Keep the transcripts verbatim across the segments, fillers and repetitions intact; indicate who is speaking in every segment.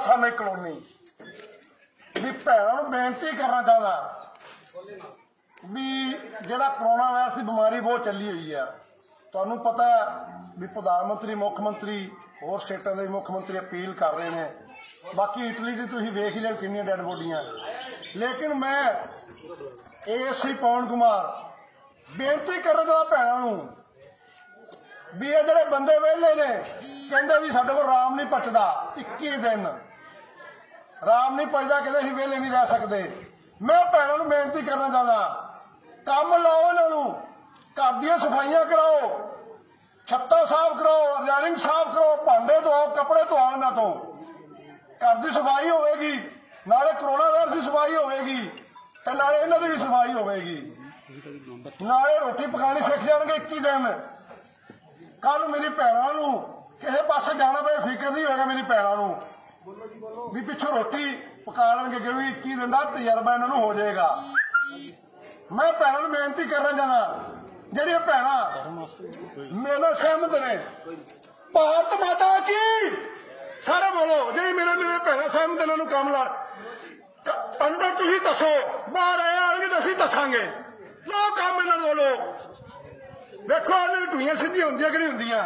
Speaker 1: श्रमिक कलोनी भी भैनों नूं बेनती करना चाहता भी जिहड़ा कोरोना वायरस की बीमारी बहुत चली हुई है, तुहानूं पता भी प्रधानमंत्री मुख्यमंत्री होर स्टेटां दे मुख्यमंत्री अपील कर रहे हैं। बाकी इटली की तुसीं वेख ही लिया कितनी डैड बॉडियां। लेकिन मैं ए एस सी पवन कुमार बेनती करना चाहता भैनों नूं भी ये जिहड़े बंदे वेले ने कहंदे भी साडे कोल राम नहीं पचदा, इक्की दिन राम नहीं पचदा, कहंदे असीं वेले नहीं रह सकते। मैं भैनों नूं बेनती करना चाहता काम लाओ, इन्हां नूं घर दी सफाइयां कराओ, छत्तां साफ कराओ, रजाइंग साफ करो, भांडे धोओ, कपड़े धोओ, इन्हां तों घर की सफाई होगी, नाले कोरोना वायरस की सफाई होगी ते नाले इन्हां दी भी सफाई होगी, नाले रोटी पकानी सीख जाणगे इक्की दिन। कल मेरी भैनों नूं किसी पासे जाना पे फिक्र नहीं होगा, मेरी भैनों नूं भी पिछों रोटी पका लेंगे क्योंकि इक्की दिन का तजर्बा इन्होंने हो जाएगा। मैं भैनों नूं बेनती करना चाहना जिहड़ियां भैणां मेरे नाल सहमत ने, भारत माता की सारे बोलो, जी मेरे मेरे भैणां सहमत इन्होंने काम ला अंदर तुसीं दसो, बाहर आए आएंगे तो असीं दसांगे, लो काम इन्हां नूं बोलो। देखो इन्हां टूइयां सीधियां हुंदियां कि नहीं हुंदियां,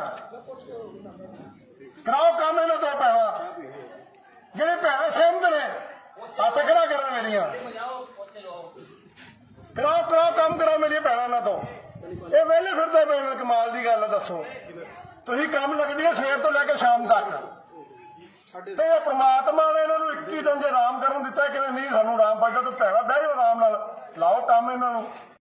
Speaker 1: कराओ काम इन्हां तों भैणां जिहड़े भैणां सहमत ने हत्थ खड़ा करो, मेरियां कराओ कराओ काम कराओ मेरियां भैणां इन्हां तों। ये वेले फिरदे पे ने, कमाल की गल है। दसो तुसीं काम लगदी है सवेर तो लैके शाम तक, ते परमात्मा ने इन्हां नूं इक्की दिन जे आराम करन दित्ता कि नहीं सानूं आराम पचदा, तो भैणां बਹਿ जाओ आराम नाल लाओ काम इन्हां नूं।